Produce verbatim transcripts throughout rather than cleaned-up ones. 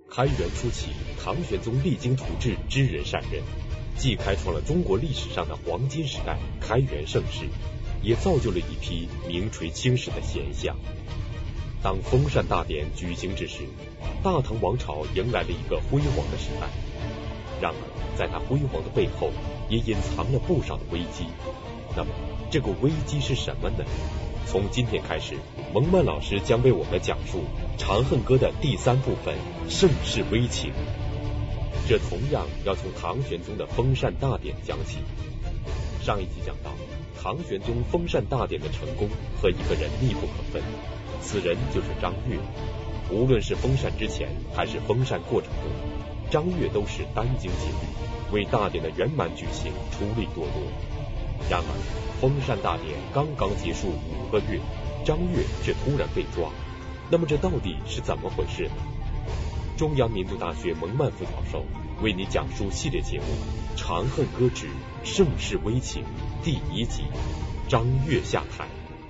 开元初期，唐玄宗励精图治，知人善任，既开创了中国历史上的黄金时代——开元盛世，也造就了一批名垂青史的贤相。当封禅大典举行之时，大唐王朝迎来了一个辉煌的时代。然而，在它辉煌的背后，也隐藏了不少的危机。那么，这个危机是什么呢？从今天开始，蒙曼老师将为我们讲述《长恨歌》的第三部分《盛世危情》。这同样要从唐玄宗的封禅大典讲起。上一集讲到，唐玄宗封禅大典的成功和一个人密不可分，此人就是张悦。无论是封禅之前还是封禅过程中，张悦都是殚精竭虑，为大典的圆满举行出力多多。然而，封禅大典刚刚结束五个月，张悦却突然被抓。那么这到底是怎么回事呢？中央民族大学蒙曼副教授为你讲述系列节目《长恨歌之盛世危情》第一集：张悦下台。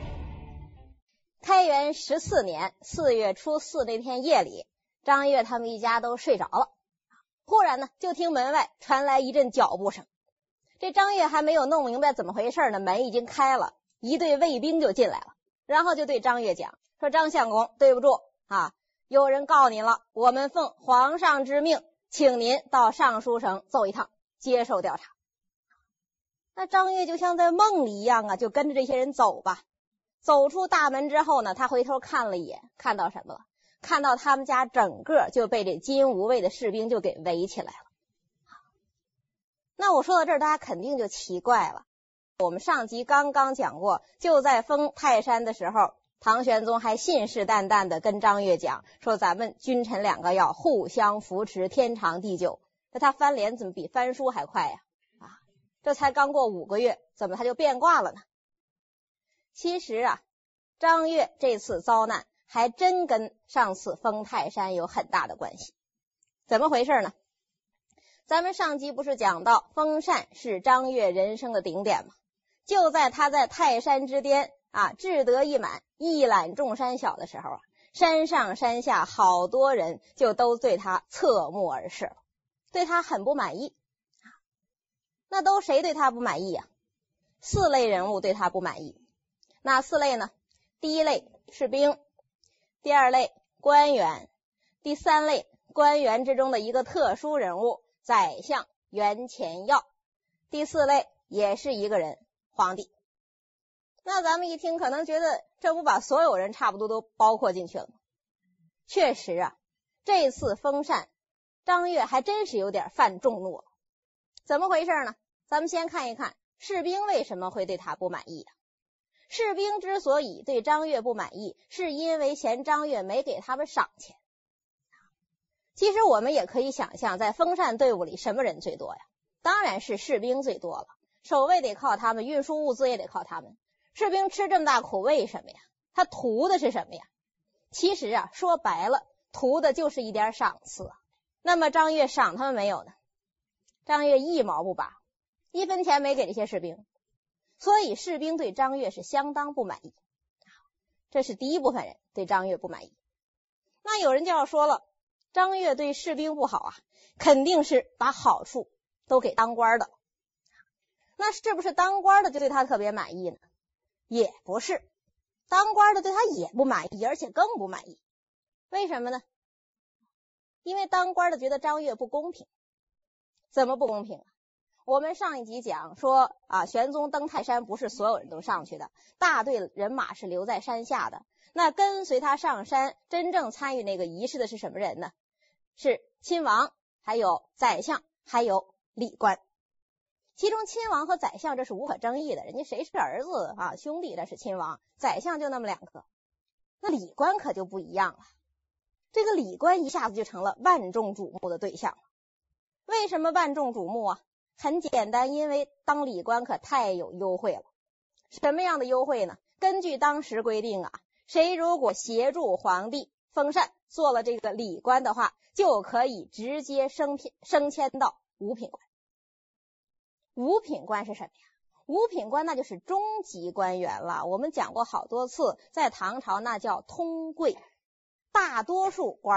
开元十四年四月初四那天夜里，张悦他们一家都睡着了。忽然呢，就听门外传来一阵脚步声。这张悦还没有弄明白怎么回事呢，门已经开了，一队卫兵就进来了，然后就对张悦讲说：“张相公，对不住啊，有人告您了，我们奉皇上之命，请您到尚书省走一趟，接受调查。”那张悦就像在梦里一样啊，就跟着这些人走吧。走出大门之后呢，他回头看了一眼，看到什么了？看到他们家整个就被这金无畏的士兵就给围起来了。那我说到这儿，大家肯定就奇怪了。我们上集刚刚讲过，就在封泰山的时候，唐玄宗还信誓旦旦的跟张悦讲说，咱们君臣两个要互相扶持，天长地久。那他翻脸怎么比翻书还快呀？啊，这才刚过五个月，怎么他就变卦了呢？其实啊，张悦这次遭难还真跟上次封泰山有很大的关系。怎么回事呢？咱们上集不是讲到封禅是张悦人生的顶点吗？就在他在泰山之巅啊，志得意满，一览众山小的时候啊，山上山下好多人就都对他侧目而视了，对他很不满意。那都谁对他不满意啊？四类人物对他不满意。哪四类呢？第一类士兵，第二类官员，第三类官员之中的一个特殊人物宰相袁潜耀，第四类也是一个人，皇帝。那咱们一听可能觉得这不把所有人差不多都包括进去了吗？确实啊，这次封禅张悦还真是有点犯众怒了。怎么回事呢？咱们先看一看士兵为什么会对他不满意啊。士兵之所以对张悦不满意，是因为嫌张悦没给他们赏钱。其实我们也可以想象，在封禅队伍里什么人最多呀？当然是士兵最多了，守卫得靠他们，运输物资也得靠他们。士兵吃这么大苦，为什么呀？他图的是什么呀？其实啊，说白了，图的就是一点赏赐。那么张悦赏他们没有呢？张悦一毛不拔，一分钱没给这些士兵，所以士兵对张悦是相当不满意。这是第一部分人对张悦不满意。那有人就要说了，张悦对士兵不好啊，肯定是把好处都给当官的。那是不是当官的就对他特别满意呢？也不是，当官的对他也不满意，而且更不满意。为什么呢？因为当官的觉得张悦不公平。怎么不公平啊？我们上一集讲说啊，玄宗登泰山不是所有人都上去的，大队人马是留在山下的。那跟随他上山真正参与那个仪式的是什么人呢？是亲王，还有宰相，还有礼官。其中亲王和宰相这是无可争议的，人家谁是儿子啊，兄弟，这是亲王，宰相就那么两个。那礼官可就不一样了，这个礼官一下子就成了万众瞩目的对象了。为什么万众瞩目啊？很简单，因为当礼官可太有优惠了。什么样的优惠呢？根据当时规定啊，谁如果协助皇帝封禅做了这个礼官的话，就可以直接升升迁到五品官。五品官是什么呀？五品官那就是中级官员了。我们讲过好多次，在唐朝那叫通贵，大多数官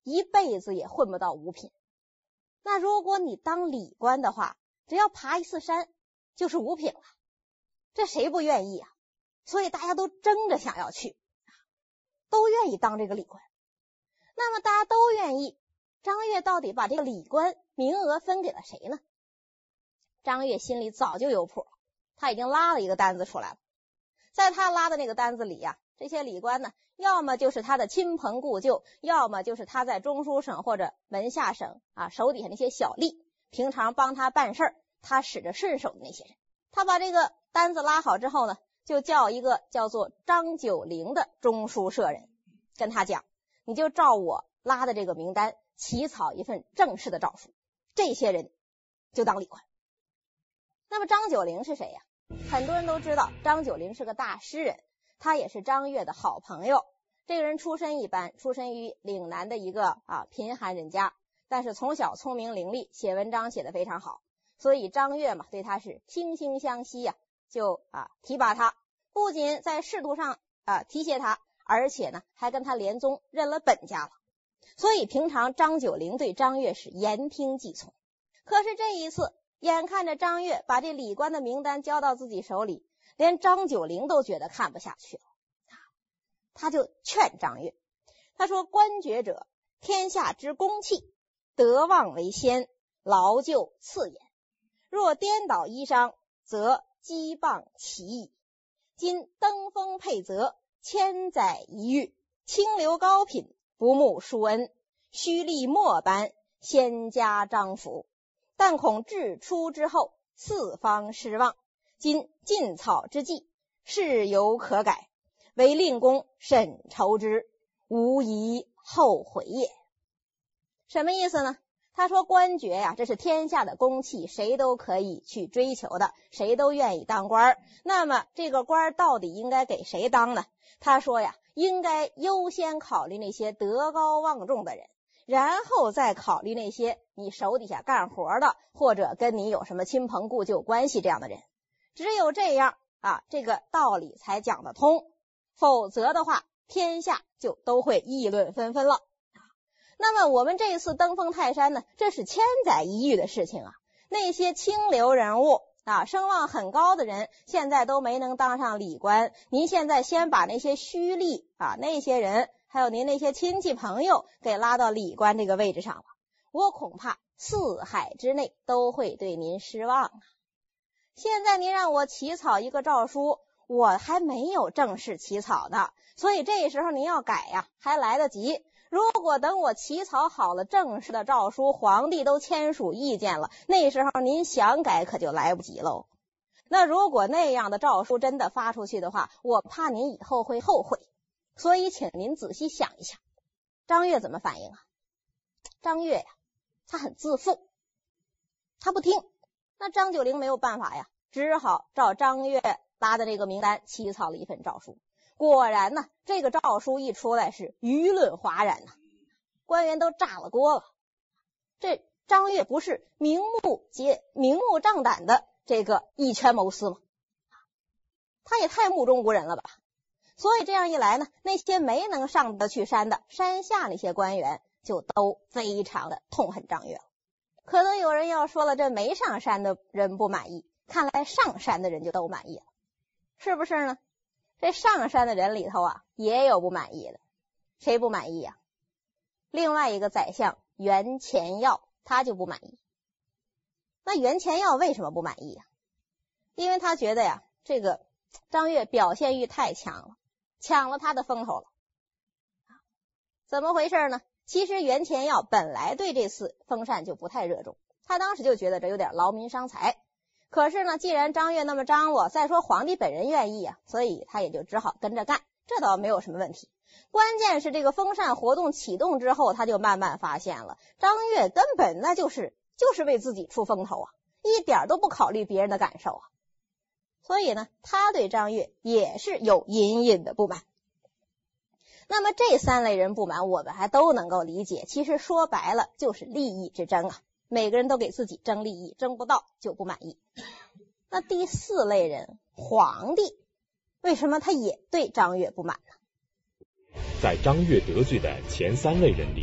一辈子也混不到五品。那如果你当礼官的话，只要爬一次山就是五品了，这谁不愿意啊？所以大家都争着想要去，都愿意当这个礼官。那么大家都愿意，张悦到底把这个礼官名额分给了谁呢？张悦心里早就有谱，他已经拉了一个单子出来了。在他拉的那个单子里呀、啊，这些礼官呢，要么就是他的亲朋故旧，要么就是他在中书省或者门下省啊手底下那些小吏，平常帮他办事儿，他使着顺手的那些人。他把这个单子拉好之后呢，就叫一个叫做张九龄的中书舍人，跟他讲，你就照我拉的这个名单起草一份正式的诏书，这些人就当礼官。那么张九龄是谁呀？很多人都知道张九龄是个大诗人，他也是张悦的好朋友。这个人出身一般，出身于岭南的一个啊贫寒人家，但是从小聪明伶俐，写文章写得非常好，所以张悦嘛对他是惺惺相惜呀、啊，就啊提拔他，不仅在仕途上啊提携他，而且呢还跟他联宗认了本家了。所以平常张九龄对张悦是言听计从。可是这一次，眼看着张悦把这礼官的名单交到自己手里，连张九龄都觉得看不下去了，他就劝张悦，他说，官爵者，天下之公器，德望为先，劳就次也。若颠倒衣裳，则讥谤其意。今登封配泽，千载一遇，清流高品，不慕殊恩，虚立末班，先加张服。但恐至出之后，四方失望。今尽草之际，事犹可改，唯令公审筹之，无疑后悔也。什么意思呢？他说官爵呀、啊，这是天下的公器，谁都可以去追求的，谁都愿意当官。那么这个官到底应该给谁当呢？他说呀，应该优先考虑那些德高望重的人，然后再考虑那些你手底下干活的，或者跟你有什么亲朋故旧关系这样的人。只有这样啊，这个道理才讲得通，否则的话，天下就都会议论纷纷了。那么我们这次登封泰山呢，这是千载一遇的事情啊。那些清流人物啊，声望很高的人，现在都没能当上礼官。您现在先把那些虚吏啊，那些人还有您那些亲戚朋友给拉到礼官这个位置上了，我恐怕四海之内都会对您失望啊。现在您让我起草一个诏书，我还没有正式起草呢，所以这时候您要改呀、啊，还来得及。如果等我起草好了正式的诏书，皇帝都签署意见了，那时候您想改可就来不及喽。那如果那样的诏书真的发出去的话，我怕您以后会后悔。所以请您仔细想一想，张悦怎么反应啊？张悦呀，他很自负，他不听。那张九龄没有办法呀，只好照张悦拉的这个名单起草了一份诏书。果然呢，这个诏书一出来是舆论哗然呐、啊，官员都炸了锅了。这张悦不是明目结明目张胆的这个以权谋私吗？他也太目中无人了吧。所以这样一来呢，那些没能上得去山的山下那些官员就都非常的痛恨张悦了。可能有人要说了，这没上山的人不满意，看来上山的人就都满意了，是不是呢？这上山的人里头啊，也有不满意的。谁不满意啊？另外一个宰相袁乾耀，他就不满意。那袁乾耀为什么不满意啊？因为他觉得呀，这个张悦表现欲太强了，抢了他的风头了。怎么回事呢？其实袁乾耀本来对这次封禅就不太热衷，他当时就觉得这有点劳民伤财。可是呢，既然张悦那么张罗，再说皇帝本人愿意啊，所以他也就只好跟着干，这倒没有什么问题。关键是这个封禅活动启动之后，他就慢慢发现了，张悦根本那就是就是为自己出风头啊，一点都不考虑别人的感受啊。所以呢，他对张悦也是有隐隐的不满。那么这三类人不满，我们还都能够理解，其实说白了就是利益之争啊。每个人都给自己争利益，争不到就不满意。那第四类人，皇帝，为什么他也对张悦不满呢？ 在张悦得罪的前三类人里，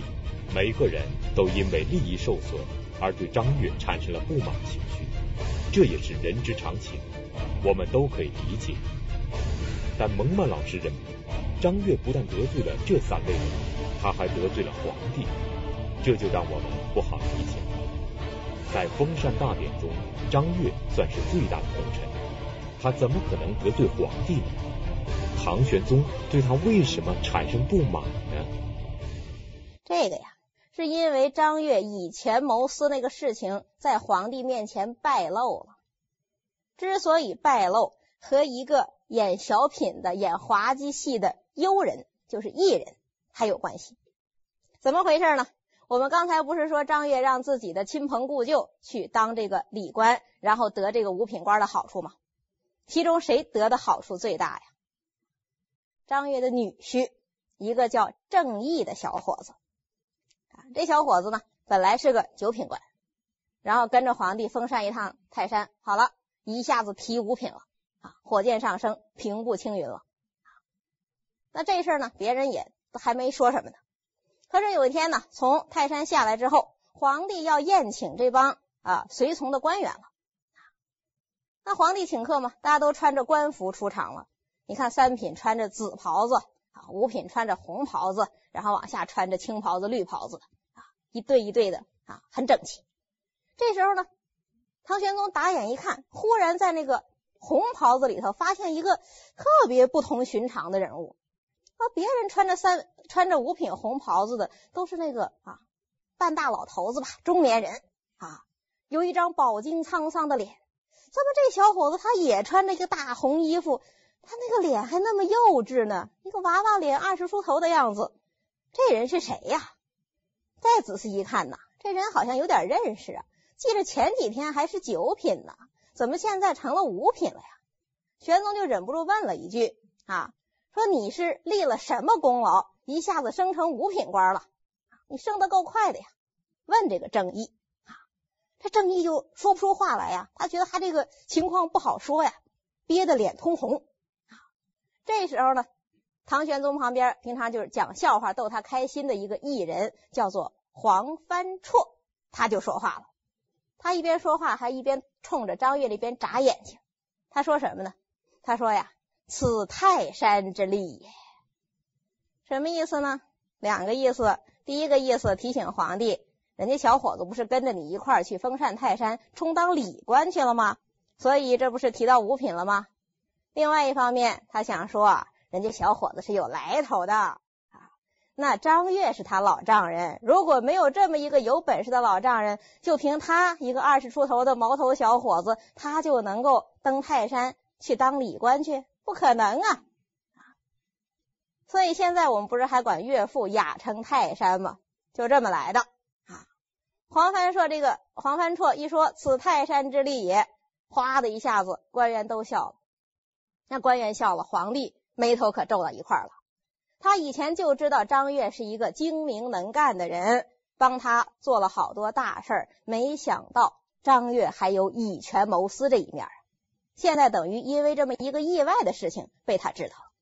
每个人都因为利益受损而对张悦产生了不满情绪，这也是人之常情，我们都可以理解。但蒙曼老师认为，张悦不但得罪了这三位人，他还得罪了皇帝，这就让我们不好理解了。在封禅大典中，张悦算是最大的功臣，他怎么可能得罪皇帝呢？唐玄宗对他为什么产生不满呢？ 这个呀，是因为张悦以权谋私那个事情在皇帝面前败露了。之所以败露，和一个演小品的、演滑稽戏的优人，就是艺人，还有关系。怎么回事呢？我们刚才不是说张悦让自己的亲朋故旧去当这个礼官，然后得这个五品官的好处吗？其中谁得的好处最大呀？张悦的女婿，一个叫郑毅的小伙子。这小伙子呢，本来是个九品官，然后跟着皇帝封禅一趟泰山，好了，一下子提五品了啊，火箭上升，平步青云了。那这事儿呢，别人也还没说什么呢。可是有一天呢，从泰山下来之后，皇帝要宴请这帮啊随从的官员了。那皇帝请客嘛，大家都穿着官服出场了。你看三品穿着紫袍子啊，五品穿着红袍子，然后往下穿着青袍子、绿袍子的啊，一对一对的啊，很整齐。这时候呢，唐玄宗打眼一看，忽然在那个红袍子里头发现一个特别不同寻常的人物。啊，别人穿着三穿着五品红袍子的都是那个啊半大老头子吧，中年人啊，有一张饱经沧桑的脸。怎么这小伙子他也穿着一个大红衣服，他那个脸还那么幼稚呢，一个娃娃脸，二十出头的样子。这人是谁呀？再仔细一看呐，这人好像有点认识啊，记着前几天还是九品呢，怎么现在成了五品了呀？玄宗就忍不住问了一句啊，说你是立了什么功劳，一下子升成五品官了？你升得够快的呀。问这个郑毅啊，这郑毅就说不出话来呀，他觉得他这个情况不好说呀，憋得脸通红啊。这时候呢，唐玄宗旁边平常就是讲笑话逗他开心的一个艺人，叫做黄帆绰，他就说话了。他一边说话还一边冲着张悦那边眨眼睛。他说什么呢？他说呀，此泰山之利也。什么意思呢？两个意思。第一个意思提醒皇帝，人家小伙子不是跟着你一块儿去封禅泰山充当礼官去了吗？所以这不是提到五品了吗？另外一方面，他想说啊，人家小伙子是有来头的啊。那张悦是他老丈人，如果没有这么一个有本事的老丈人，就凭他一个二十出头的毛头小伙子，他就能够登泰山去当礼官去？不可能啊！所以现在我们不是还管岳父雅称泰山吗？就这么来的啊。黄帆说这个黄帆绰一说此泰山之利也，哗的一下子官员都笑了。那官员笑了，皇帝眉头可皱到一块了。他以前就知道张悦是一个精明能干的人，帮他做了好多大事，没想到张悦还有以权谋私这一面。现在等于因为这么一个意外的事情被他知道了。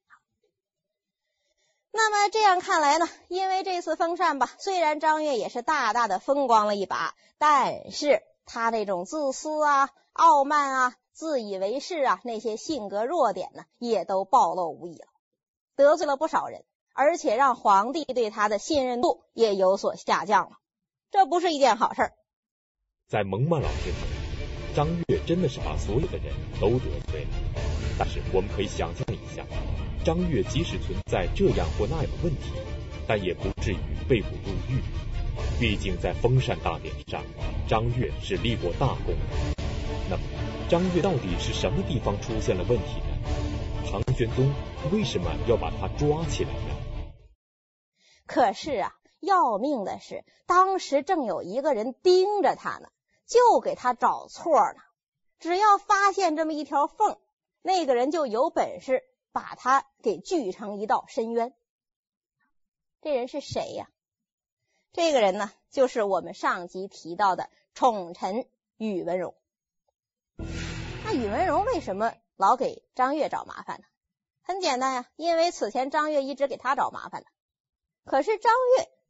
那么这样看来呢，因为这次封禅吧，虽然张悦也是大大的风光了一把，但是他那种自私啊、傲慢啊、自以为是啊，那些性格弱点呢，也都暴露无遗了，得罪了不少人，而且让皇帝对他的信任度也有所下降了，这不是一件好事。 在蒙曼老师看来，张悦真的是把所有的人都得罪了，但是我们可以想象一下，张悦即使存在这样或那样的问题，但也不至于被捕入狱。毕竟在封禅大典上，张悦是立过大功的。那么，张悦到底是什么地方出现了问题呢？唐玄宗为什么要把他抓起来呢？ 可是啊，要命的是，当时正有一个人盯着他呢，就给他找错呢。只要发现这么一条缝，那个人就有本事把他给锯成一道深渊。这人是谁呀？这个人呢，就是我们上集提到的宠臣宇文融。那宇文融为什么老给张悦找麻烦呢？很简单呀，因为此前张悦一直给他找麻烦呢。可是张悦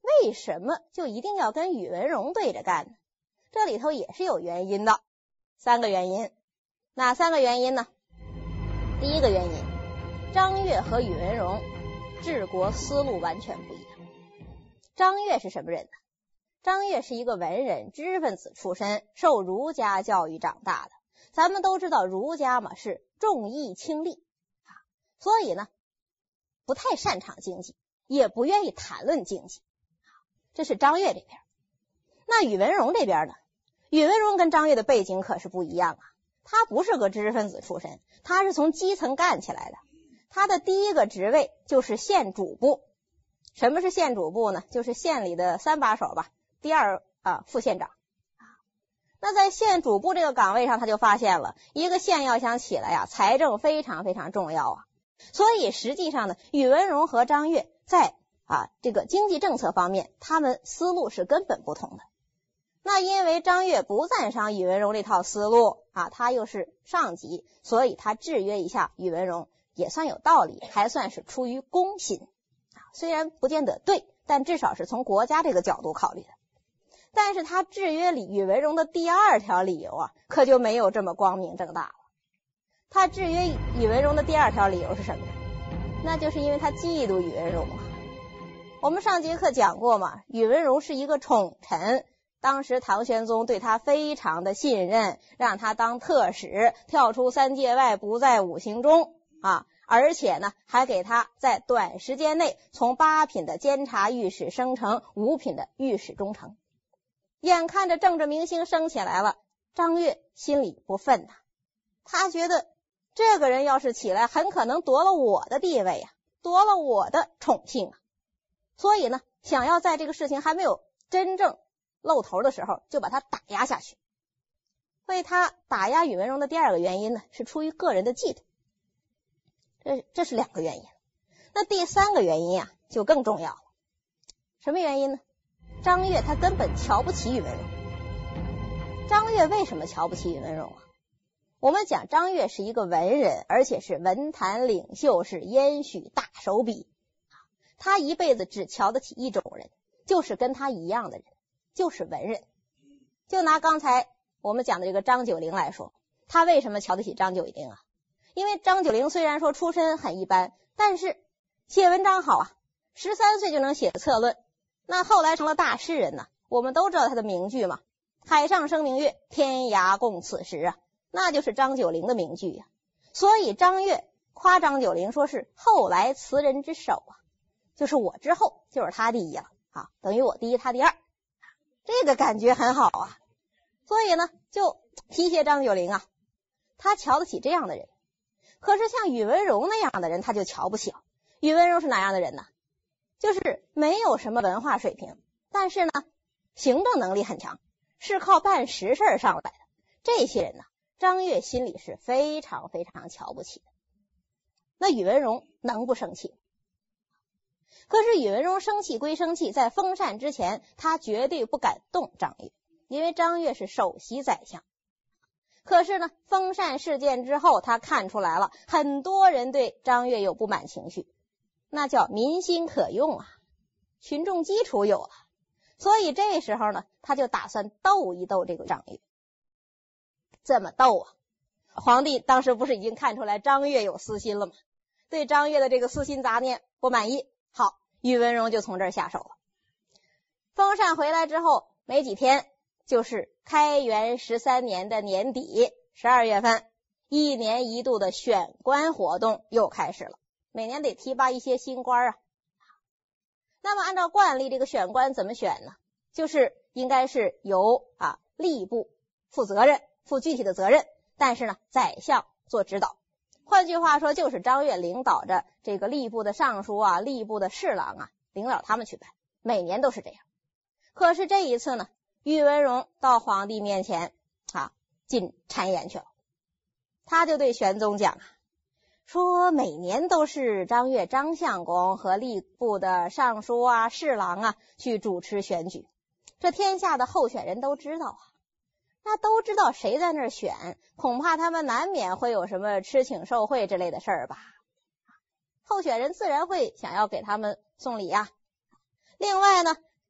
为什么就一定要跟宇文荣对着干呢？这里头也是有原因的，三个原因。哪三个原因呢？第一个原因，张悦和宇文荣治国思路完全不一样。张悦是什么人呢？张悦是一个文人，知识分子出身，受儒家教育长大的。咱们都知道儒家嘛是重义轻利啊，所以呢不太擅长经济，也不愿意谈论经济。这是张悦这边。那宇文荣这边呢？宇文荣跟张悦的背景可是不一样啊。他不是个知识分子出身，他是从基层干起来的。他的第一个职位就是县主簿。什么是县主簿呢？就是县里的三把手吧，第二啊副县长。那在县主簿这个岗位上，他就发现了一个县要想起来呀、啊，财政非常非常重要啊。所以实际上呢，宇文荣和张悦在啊这个经济政策方面，他们思路是根本不同的。那因为张悦不赞赏宇文荣这套思路啊，他又是上级，所以他制约一下宇文荣也算有道理，还算是出于公心啊。虽然不见得对，但至少是从国家这个角度考虑的。但是他制约宇文荣的第二条理由啊，可就没有这么光明正大了。他制约宇文荣的第二条理由是什么呢？那就是因为他嫉妒宇文荣啊。我们上节课讲过嘛，宇文荣是一个宠臣，当时唐玄宗对他非常的信任，让他当特使，跳出三界外，不在五行中啊。而且呢，还给他在短时间内从八品的监察御史升成五品的御史中丞。眼看着政治明星升起来了，张悦心里不忿呐、啊，他觉得这个人要是起来，很可能夺了我的地位啊，夺了我的宠幸啊。所以呢，想要在这个事情还没有真正露头的时候，就把他打压下去。为他打压宇文荣的第二个原因呢，是出于个人的嫉妒。这这是两个原因。那第三个原因啊，就更重要了。什么原因呢？张悦他根本瞧不起宇文荣。张悦为什么瞧不起宇文荣啊？我们讲张悦是一个文人，而且是文坛领袖，是燕许大手笔。他一辈子只瞧得起一种人，就是跟他一样的人，就是文人。就拿刚才我们讲的这个张九龄来说，他为什么瞧得起张九龄啊？因为张九龄虽然说出身很一般，但是写文章好啊，十三岁就能写策论，那后来成了大诗人呢。我们都知道他的名句嘛，海上生明月，天涯共此时啊，那就是张九龄的名句呀、啊。所以张悦夸张九龄说是后来词人之首啊，就是我之后就是他第一了啊，等于我第一他第二，这个感觉很好啊。所以呢就提携张九龄啊，他瞧得起这样的人。可是像宇文荣那样的人他就瞧不起了。宇文荣是哪样的人呢？就是没有什么文化水平，但是呢行政能力很强，是靠办实事上来的。这些人呢，张悦心里是非常非常瞧不起的。那宇文荣能不生气？可是宇文荣生气归生气，在封禅之前他绝对不敢动张悦，因为张悦是首席宰相。可是呢封禅事件之后，他看出来了很多人对张悦有不满情绪，那叫民心可用啊，群众基础有了。所以这时候呢他就打算斗一斗这个张悦。怎么斗啊？皇帝当时不是已经看出来张悦有私心了吗？对张悦的这个私心杂念不满意，好，宇文荣就从这儿下手了。封禅回来之后没几天，就是开元十三年的年底十二月份，一年一度的选官活动又开始了，每年得提拔一些新官啊。那么按照惯例，这个选官怎么选呢？就是应该是由啊吏部负责任，负具体的责任，但是呢宰相做指导。换句话说，就是张悦领导着这个吏部的尚书啊、吏部的侍郎啊，领导他们去办，每年都是这样。可是这一次呢，宇文荣到皇帝面前啊进谗言去了。他就对玄宗讲啊，说每年都是张悦张相公和吏部的尚书啊、侍郎啊去主持选举，这天下的候选人都知道啊，那都知道谁在那儿选，恐怕他们难免会有什么吃请受贿之类的事儿吧。候选人自然会想要给他们送礼啊。另外呢，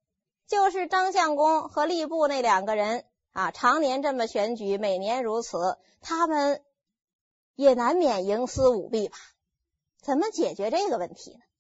就是张相公和吏部那两个人啊，常年这么选举，每年如此，他们也难免营私舞弊吧？怎么解决这个问题呢？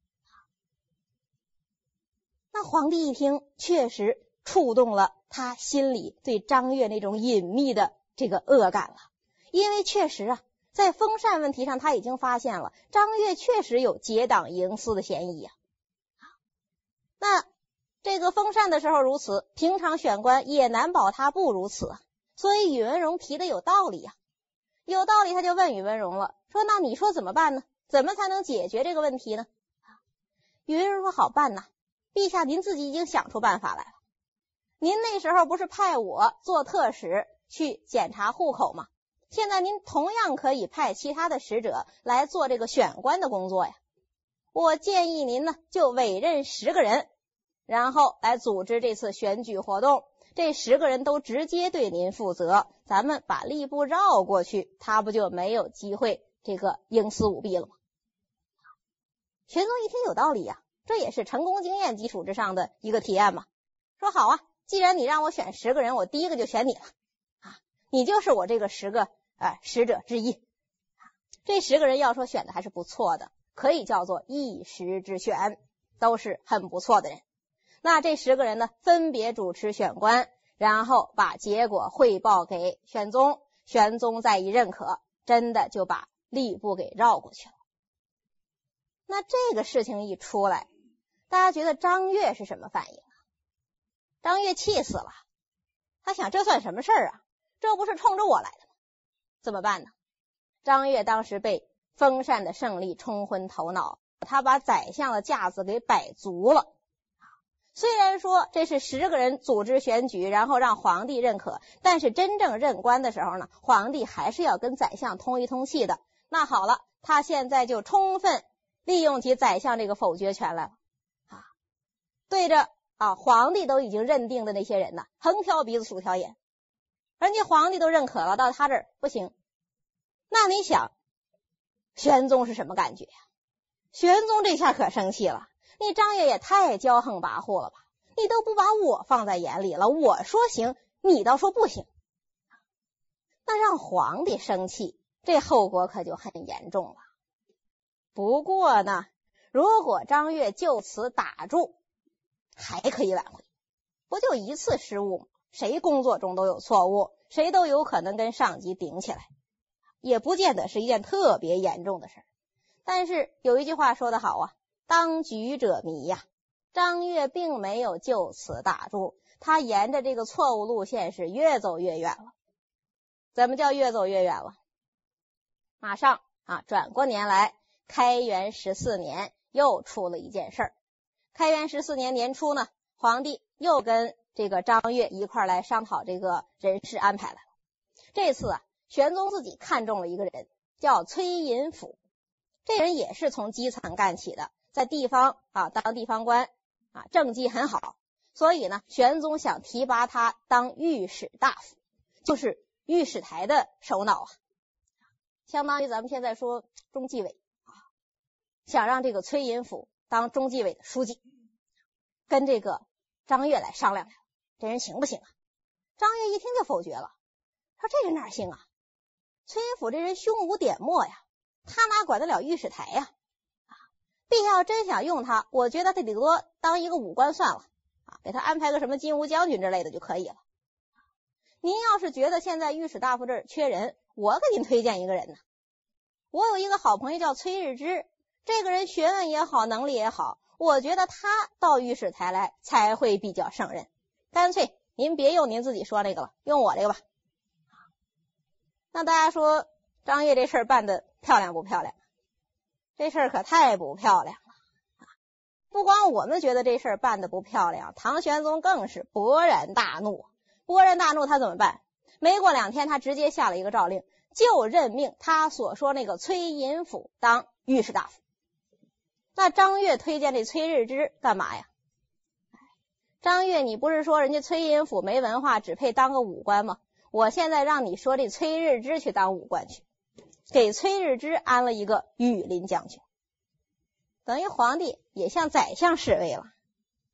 那皇帝一听，确实触动了他心里对张悦那种隐秘的这个恶感了。因为确实啊，在封禅问题上，他已经发现了张悦确实有结党营私的嫌疑啊。那这个封禅的时候如此，平常选官也难保他不如此啊。所以宇文荣提的有道理啊，有道理，他就问宇文荣了，说那你说怎么办呢？怎么才能解决这个问题呢？宇文荣说好办呐，陛下您自己已经想出办法来了。您那时候不是派我做特使去检查户口吗？现在您同样可以派其他的使者来做这个选官的工作呀。我建议您呢，就委任十个人，然后来组织这次选举活动。这十个人都直接对您负责，咱们把吏部绕过去，他不就没有机会这个营私舞弊了吗？玄宗一听有道理呀、啊，这也是成功经验基础之上的一个提案嘛。说好啊，既然你让我选十个人，我第一个就选你了啊，你就是我这个十个呃使者之一。这十个人要说选的还是不错的，可以叫做一时之选，都是很不错的人。那这十个人呢，分别主持选官，然后把结果汇报给玄宗，玄宗再一认可，真的就把吏部给绕过去了。那这个事情一出来，大家觉得张悦是什么反应啊？张悦气死了，他想这算什么事儿啊？这不是冲着我来的吗？怎么办呢？张悦当时被封禅的胜利冲昏头脑，他把宰相的架子给摆足了。虽然说这是十个人组织选举，然后让皇帝认可，但是真正任官的时候呢，皇帝还是要跟宰相通一通气的。那好了，他现在就充分利用起宰相这个否决权来了啊！对着啊皇帝都已经认定的那些人呢，横挑鼻子竖挑眼，人家皇帝都认可了，到他这儿不行。那你想玄宗是什么感觉呀？玄宗这下可生气了，你张悦也太骄横跋扈了吧，你都不把我放在眼里了，我说行你倒说不行。那让皇帝生气，这后果可就很严重了。不过呢，如果张悦就此打住，还可以挽回，不就一次失误吗？谁工作中都有错误，谁都有可能跟上级顶起来，也不见得是一件特别严重的事儿。但是有一句话说得好啊，当局者迷呀、啊，张悦并没有就此打住，他沿着这个错误路线是越走越远了。怎么叫越走越远了？马上啊，转过年来，开元十四年又出了一件事儿。开元十四年年初呢，皇帝又跟这个张悦一块来商讨这个人事安排来了。这次啊，玄宗自己看中了一个人，叫崔寅甫。这人也是从基层干起的，在地方啊当地方官啊，政绩很好，所以呢，玄宗想提拔他当御史大夫，就是御史台的首脑啊，相当于咱们现在说中纪委啊，想让这个崔寅甫当中纪委的书记，跟这个张悦来商量来，这人行不行啊？张悦一听就否决了，说这人哪行啊？崔寅甫这人胸无点墨呀，他哪管得了御史台呀？啊，陛下要真想用他，我觉得他顶多当一个武官算了啊，给他安排个什么金吾将军之类的就可以了。您要是觉得现在御史大夫这儿缺人，我给您推荐一个人呢。我有一个好朋友叫崔日之，这个人学问也好，能力也好，我觉得他到御史台来才会比较胜任。干脆您别用您自己说那个了，用我这个吧。那大家说张悦这事儿办得漂亮不漂亮？这事儿可太不漂亮了。不光我们觉得这事儿办得不漂亮，唐玄宗更是勃然大怒。勃然大怒，他怎么办？没过两天，他直接下了一个诏令，就任命他所说那个崔寅甫当御史大夫。那张悦推荐这崔日之干嘛呀？张悦，你不是说人家崔寅甫没文化，只配当个武官吗？我现在让你说这崔日之去当武官去，给崔日之安了一个御林将军，等于皇帝也向宰相示威了。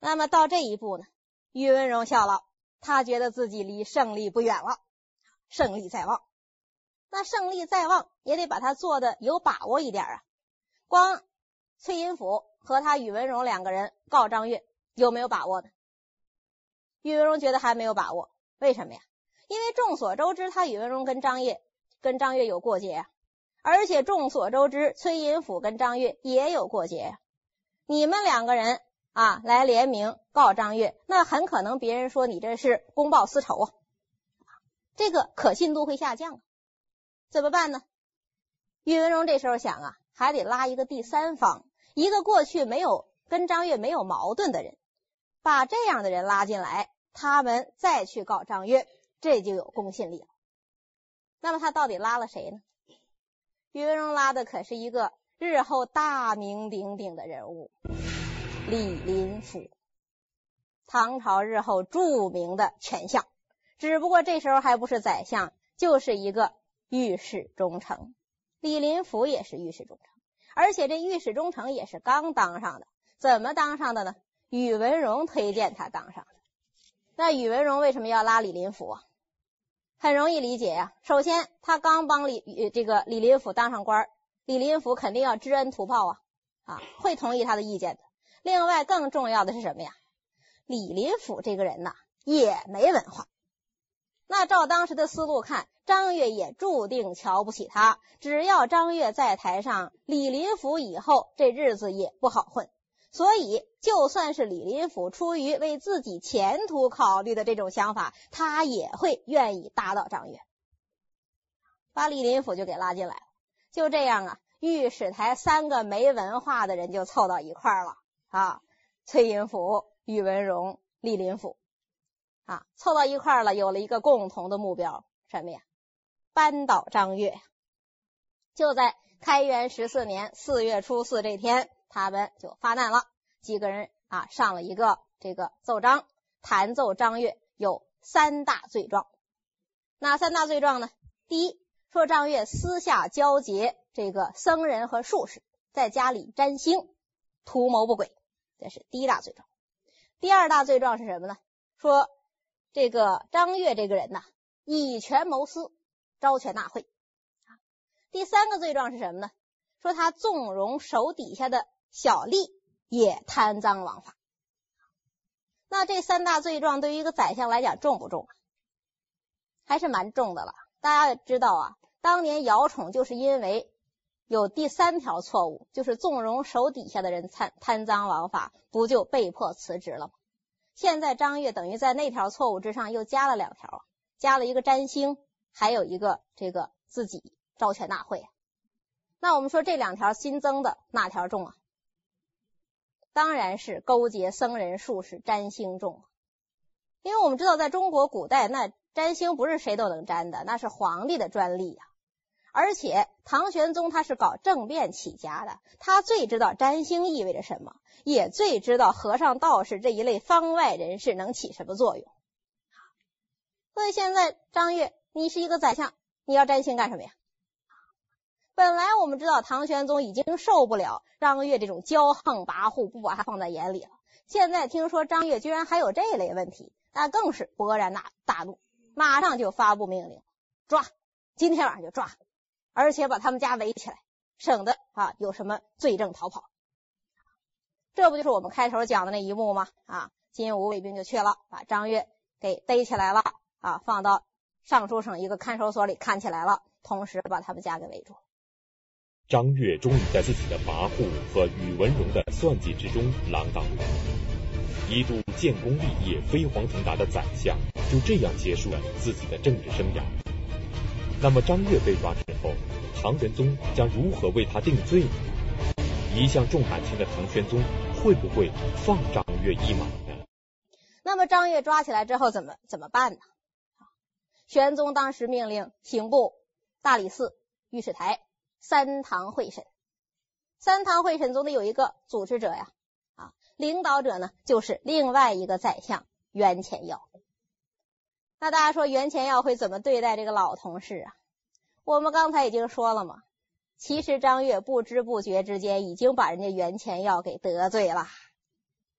那么到这一步呢，宇文荣笑了，他觉得自己离胜利不远了，胜利在望。那胜利在望也得把他做的有把握一点啊。光崔寅甫和他宇文荣两个人告张悦，有没有把握呢？宇文荣觉得还没有把握。为什么呀？因为众所周知，他宇文荣跟张掖跟张悦有过节啊，而且众所周知，崔寅甫跟张悦也有过节啊。你们两个人啊来联名告张悦，那很可能别人说你这是公报私仇啊，这个可信度会下降啊。怎么办呢？宇文荣这时候想啊，还得拉一个第三方，一个过去没有跟张悦没有矛盾的人，把这样的人拉进来，他们再去告张悦，这就有公信力了。那么他到底拉了谁呢？宇文荣拉的可是一个日后大名鼎鼎的人物，李林甫，唐朝日后著名的权相，只不过这时候还不是宰相，就是一个御史中丞。李林甫也是御史中丞，而且这御史中丞也是刚当上的。怎么当上的呢？宇文荣推荐他当上的。那宇文荣为什么要拉李林甫啊？很容易理解呀、啊。首先他刚帮李这个李林甫当上官，李林甫肯定要知恩图报啊，啊，会同意他的意见的。另外更重要的是什么呀？李林甫这个人呐，也没文化。那照当时的思路看，张悦也注定瞧不起他，只要张悦在台上，李林甫以后这日子也不好混。所以就算是李林甫出于为自己前途考虑的这种想法，他也会愿意打倒张悦，把李林甫就给拉进来了。就这样啊，御史台三个没文化的人就凑到一块儿了啊，崔寅甫、宇文荣、李林甫啊，凑到一块儿了，有了一个共同的目标，什么呀？扳倒张悦。就在开元十四年四月初四这天，他们就发难了，几个人啊上了一个这个奏章，弹奏张悦有三大罪状。哪三大罪状呢？第一，说张悦私下交结这个僧人和术士，在家里占星，图谋不轨，这是第一大罪状。第二大罪状是什么呢？说这个张悦这个人呐，以权谋私，招权纳贿。第三个罪状是什么呢？说他纵容手底下的小吏也贪赃枉法。那这三大罪状对于一个宰相来讲重不重啊？还是蛮重的了。大家也知道啊，当年姚宠就是因为有第三条错误，就是纵容手底下的人贪贪赃枉法，不就被迫辞职了吗？现在张悦等于在那条错误之上又加了两条，加了一个占星，还有一个这个自己招权纳贿。那我们说这两条新增的哪条重啊？当然是勾结僧人术士占星重。因为我们知道在中国古代，那占星不是谁都能占的，那是皇帝的专利啊。而且唐玄宗他是搞政变起家的，他最知道占星意味着什么，也最知道和尚道士这一类方外人士能起什么作用。所以现在张悦，你是一个宰相，你要占星干什么呀？本来我们知道唐玄宗已经受不了张悦这种骄横跋扈，不把他放在眼里了。现在听说张悦居然还有这类问题，那更是勃然大怒，马上就发布命令，抓，今天晚上就抓，而且把他们家围起来，省得啊有什么罪证逃跑。这不就是我们开头讲的那一幕吗？啊，金吾卫兵就去了，把张悦给逮起来了啊，放到尚书省一个看守所里看起来了，同时把他们家给围住了。 张悦终于在自己的跋扈和宇文荣的算计之中锒铛入狱，一度建功立业、飞黄腾达的宰相就这样结束了自己的政治生涯。那么张悦被抓之后，唐玄宗将如何为他定罪呢？一向重感情的唐玄宗会不会放张悦一马呢？ 那么张悦抓起来之后怎么怎么办呢？玄宗当时命令刑部、大理寺、御史台三堂会审。三堂会审中的有一个组织者呀，啊，领导者呢就是另外一个宰相袁潜耀。那大家说袁潜耀会怎么对待这个老同事啊？我们刚才已经说了嘛，其实张悦不知不觉之间已经把人家袁潜耀给得罪了。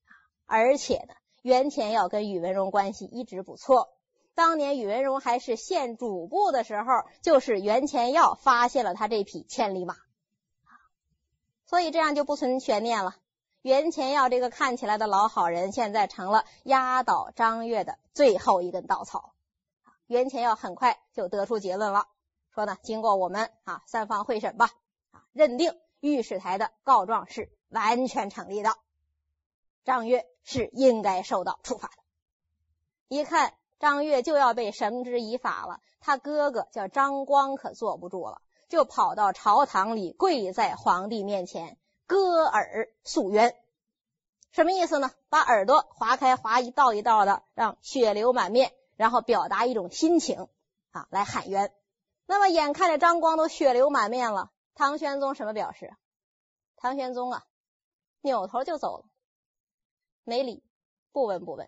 而且呢，袁潜要跟宇文荣关系一直不错。当年宇文荣还是县主簿的时候，就是袁潜要发现了他这匹千里马，所以这样就不存悬念了。袁潜要这个看起来的老好人，现在成了压倒张悦的最后一根稻草。袁潜要很快就得出结论了，说呢，经过我们啊三方会审吧，啊认定御史台的告状是完全成立的，张悦是应该受到处罚的。一看张悦就要被绳之以法了，他哥哥叫张光可坐不住了，就跑到朝堂里跪在皇帝面前割耳诉冤。什么意思呢？把耳朵划开，划一道一道的，让血流满面，然后表达一种心情啊，来喊冤。那么眼看着张光都血流满面了，唐玄宗什么表示？唐玄宗啊扭头就走了，没理，不闻不问。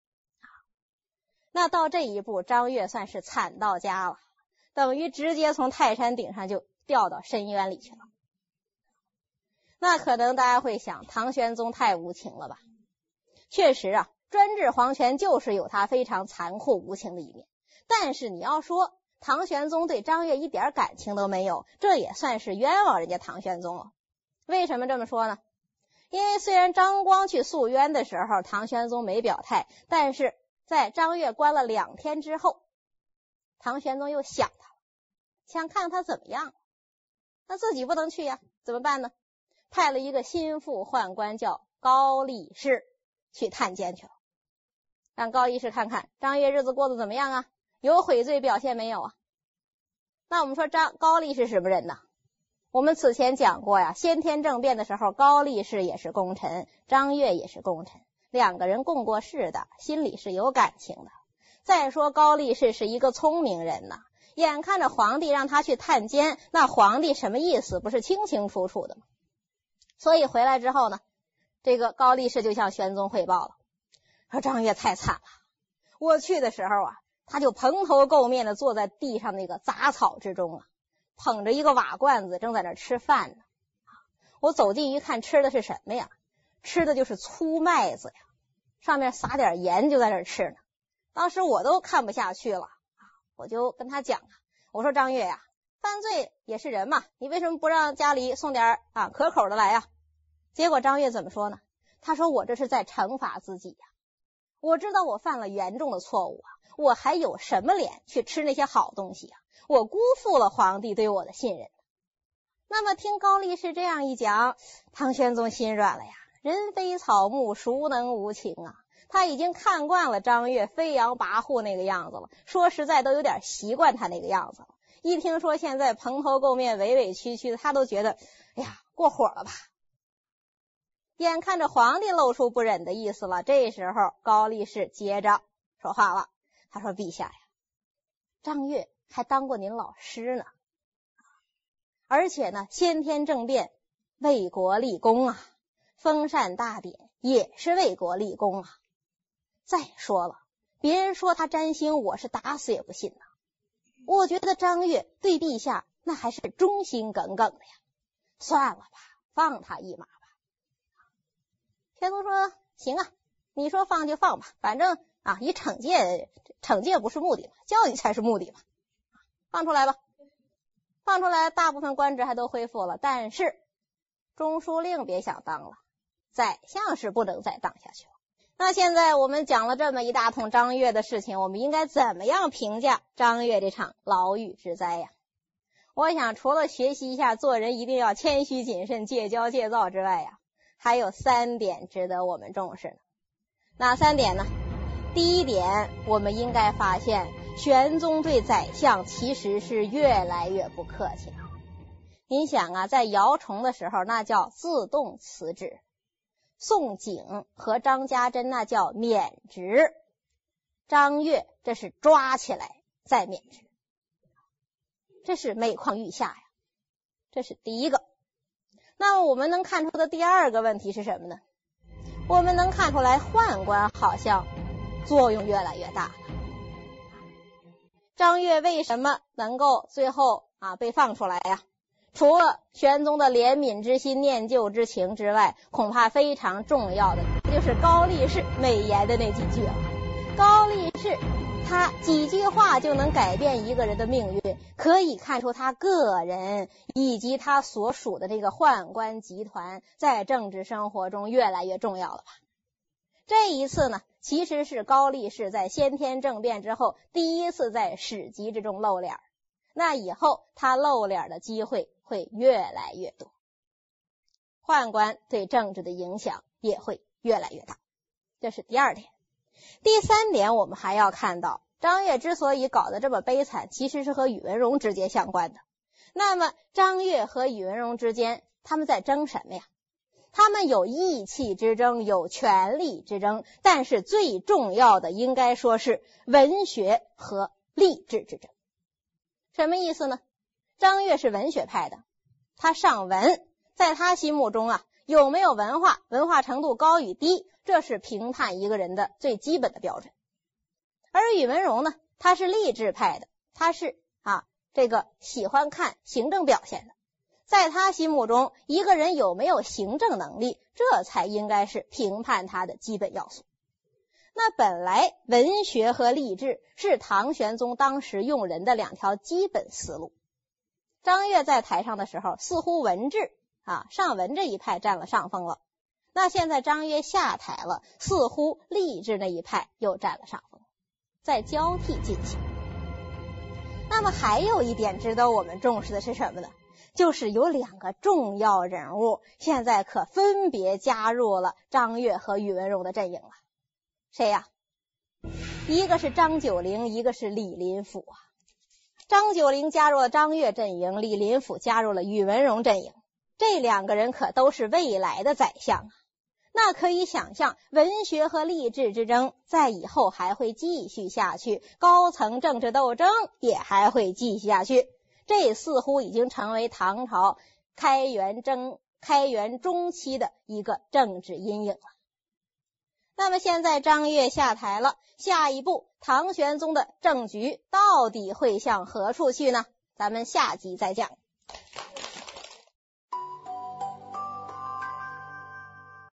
那到这一步，张悦算是惨到家了，等于直接从泰山顶上就掉到深渊里去了。那可能大家会想，唐玄宗太无情了吧？确实啊，专制皇权就是有它非常残酷无情的一面，但是你要说唐玄宗对张悦一点感情都没有，这也算是冤枉人家唐玄宗了。为什么这么说呢？因为虽然张光去诉冤的时候唐玄宗没表态，但是在张悦关了两天之后，唐玄宗又想他了，想看他怎么样，那自己不能去呀，怎么办呢？派了一个心腹宦官叫高力士去探监去了，让高力士看看张悦日子过得怎么样啊，有悔罪表现没有啊？那我们说张高力士是什么人呢？我们此前讲过呀，先天政变的时候，高力士也是功臣，张悦也是功臣，两个人共过事的，心里是有感情的。再说高力士是一个聪明人呐，眼看着皇帝让他去探监，那皇帝什么意思不是清清楚楚的吗？所以回来之后呢，这个高力士就向玄宗汇报了，说张悦太惨了，我去的时候啊，他就蓬头垢面的坐在地上那个杂草之中啊，捧着一个瓦罐子正在那吃饭呢。我走近一看，吃的是什么呀？吃的就是粗麦子呀，上面撒点盐就在那吃呢。当时我都看不下去了，我就跟他讲啊，我说张悦呀，犯罪也是人嘛，你为什么不让家里送点啊可口的来呀？结果张悦怎么说呢？他说我这是在惩罚自己呀，我知道我犯了严重的错误啊，我还有什么脸去吃那些好东西啊？我辜负了皇帝对我的信任。那么听高力士这样一讲，唐玄宗心软了呀，人非草木，孰能无情啊？他已经看惯了张悦飞扬跋扈那个样子了，说实在都有点习惯他那个样子了。一听说现在蓬头垢面委委屈屈的，他都觉得哎呀过火了吧。眼看着皇帝露出不忍的意思了，这时候高力士接着说话了，他说陛下呀，张悦还当过您老师呢，而且呢先天政变为国立功啊，封禅大典也是为国立功啊。再说了，别人说他占星，我是打死也不信呐。我觉得张悦对陛下那还是忠心耿耿的呀，算了吧，放他一马吧。玄宗说行啊，你说放就放吧，反正啊以惩戒，惩戒不是目的嘛，教育才是目的嘛，放出来吧。放出来，大部分官职还都恢复了，但是中书令别想当了，宰相是不能再当下去了。那现在我们讲了这么一大通张悦的事情，我们应该怎么样评价张悦这场牢狱之灾呀？我想除了学习一下做人一定要谦虚谨慎、戒骄戒躁之外呀，还有三点值得我们重视呢。哪三点呢？第一点，我们应该发现玄宗对宰相其实是越来越不客气了。您想啊，在姚崇的时候那叫自动辞职，宋璟和张家珍那叫免职，张悦这是抓起来再免职，这是每况愈下呀，这是第一个。那么我们能看出的第二个问题是什么呢？我们能看出来宦官好像作用越来越大了。张悦为什么能够最后啊被放出来呀？除了玄宗的怜悯之心、念旧之情之外，恐怕非常重要的就是高力士美言的那几句了。高力士他几句话就能改变一个人的命运，可以看出他个人以及他所属的这个宦官集团在政治生活中越来越重要了吧。这一次呢，其实是高力士在先天政变之后第一次在史籍之中露脸，那以后他露脸的机会会越来越多，宦官对政治的影响也会越来越大。这是第二点。第三点，我们还要看到张悦之所以搞得这么悲惨，其实是和宇文融直接相关的。那么张悦和宇文融之间他们在争什么呀？他们有义气之争，有权力之争，但是最重要的应该说是文学和励志之争。什么意思呢？张悦是文学派的，他尚文，在他心目中啊，有没有文化，文化程度高与低，这是评判一个人的最基本的标准。而宇文融呢，他是励志派的，他是啊这个喜欢看行政表现的，在他心目中，一个人有没有行政能力，这才应该是评判他的基本要素。那本来文学和励志是唐玄宗当时用人的两条基本思路。张悦在台上的时候，似乎文治啊尚文这一派占了上风了。那现在张悦下台了，似乎励志那一派又占了上风，在交替进行。那么还有一点值得我们重视的是什么呢？就是有两个重要人物现在可分别加入了张悦和宇文融的阵营了。谁呀？一个是张九龄，一个是李林甫啊。张九龄加入了张悦阵营，李林甫加入了宇文融阵营，这两个人可都是未来的宰相啊。那可以想象，文学和励志之争在以后还会继续下去，高层政治斗争也还会继续下去，这似乎已经成为唐朝开元争开元中期的一个政治阴影了。那么现在张悦下台了，下一步唐玄宗的政局到底会向何处去呢？咱们下集再讲。